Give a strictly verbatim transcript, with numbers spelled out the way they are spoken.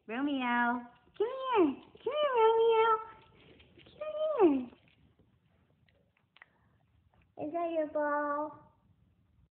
Romeo, come here. Come here, Romeo. Come here. Is that your ball?